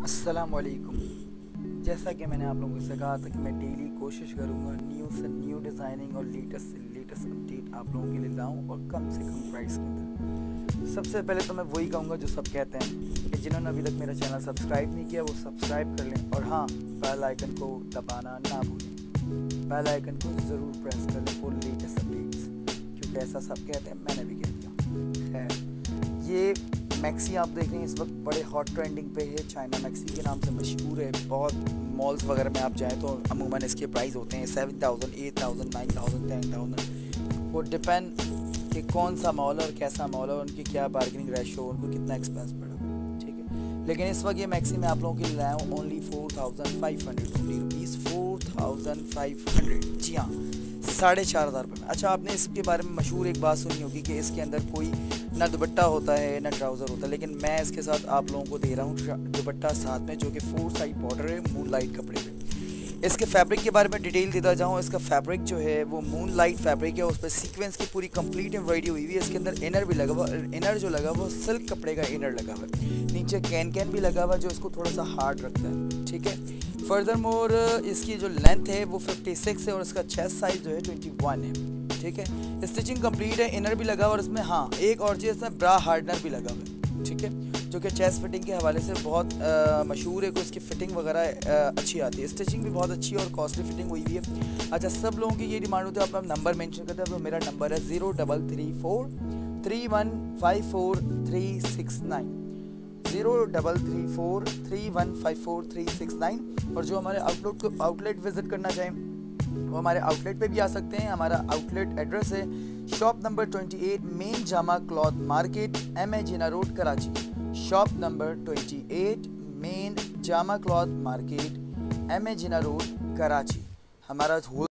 अस्सलाम वालेकुम। जैसा कि मैंने आप लोगों से कहा था कि मैं डेली कोशिश करूँगा न्यू से न्यू डिज़ाइनिंग और लेटेस्ट से लेटेस्ट अपडेट आप लोगों के लिए लाऊं और कम से कम प्राइस के अंदर। सबसे पहले तो मैं वही कहूँगा जो सब कहते हैं कि जिन्होंने अभी तक मेरा चैनल सब्सक्राइब नहीं किया वो सब्सक्राइब कर लें, और हाँ, बेल आइकन को दबाना ना भूलें। बेल आइकन को ज़रूर प्रेस कर लें फॉर लेटेस्ट अपडेट्स, क्योंकि ऐसा सब कहते हैं, मैंने भी कह दिया है। ये मैक्सी आप देख रहे हैं इस वक्त बड़े हॉट ट्रेंडिंग पे है, चाइना मैक्सी के नाम से मशहूर है। बहुत मॉल्स वगैरह में आप जाएँ तो अमूमन इसके प्राइस होते हैं 7,000, 8,000, 9,000, 10,000। वो डिपेंड कि कौन सा मॉल और कैसा मॉल है, उनकी क्या बार्गेनिंग रेशो, उनको कितना एक्सपेंस पड़ा, ठीक है। लेकिन इस वक्त ये मैक्सी में आप लोगों के लिए लाया हूँ ओनली 4,500 रुपीज़, 4,500। जी हाँ, 4,500 रुपये में। अच्छा, आपने इसके बारे में मशहूर एक बात सुनी होगी कि इसके अंदर कोई ना दुपट्टा होता है ना ट्राउज़र होता है, लेकिन मैं इसके साथ आप लोगों को दे रहा हूँ दुपट्टा साथ में, जो कि 4 साइड बॉर्डर है मून लाइट कपड़े पे। इसके फैब्रिक के बारे में डिटेल देता जाऊँ। इसका फैब्रिक जो है वो मून लाइट फैब्रिक है, उस पर सीक्वेंस की पूरी कंप्लीट एम्ब्रॉयडरी हुई हुई है। इसके अंदर इनर भी लगा हुआ, इनर जो लगा हुआ वो सिल्क कपड़े का इनर लगा हुआ है। नीचे कैन भी लगा हुआ जो इसको थोड़ा सा हार्ड रखता है, ठीक है। फर्दर मोर इसकी जो लेंथ है वो 56 है और इसका चेस्ट साइज जो है 21 है, ठीक है। स्टिचिंग कंप्लीट है, इनर भी लगा हुआ और इसमें हाँ एक और चीज़ इसमें ब्रा हार्डनर भी लगा हुआ है, ठीक है, जो कि चेस्ट फिटिंग के हवाले से बहुत मशहूर है कि उसकी फिटिंग वगैरह अच्छी आती है। स्टिचिंग भी बहुत अच्छी है और कॉस्टली फिटिंग हुई है। अच्छा, सब लोगों की ये डिमांड होती है आप नंबर मेंशन करते हैं, तो मेरा नंबर है 0334 3154 369, 0334 3154 369। और जो हमारे आउटलेट विजिट करना चाहें वो हमारे आउटलेट पे भी आ सकते हैं। हमारा आउटलेट एड्रेस है shop number 28 main Jama cloth market, MA Jinnah road, Karachi. Shop number 28 main Jama cloth market, MA Jinnah road, Karachi. हमारा